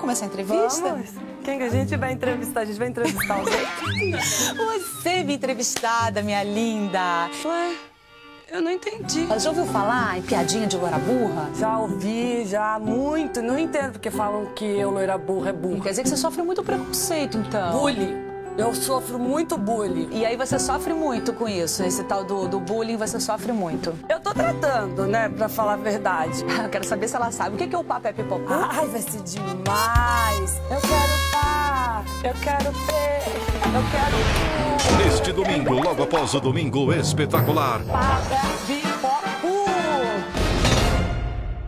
começar a entrevista? Vamos. Quem que a gente vai entrevistar? A gente vai entrevistar alguém? Você me entrevistada, minha linda. Ué, eu não entendi. Já ouviu falar em piadinha de loira burra? Já ouvi, já, muito. Não entendo porque falam que eu, loira burra, é burra. Quer dizer que você sofre muito preconceito, então. Bullying. Eu sofro muito bullying. E aí você sofre muito com isso, esse tal do bullying, você sofre muito. Eu tô tratando, né, pra falar a verdade. Eu quero saber se ela sabe. O que é o Papo é Pipocô? Ai, vai ser demais. Eu quero estar, eu quero ter, eu quero tudo. Neste domingo, logo após o Domingo Espetacular. Papo é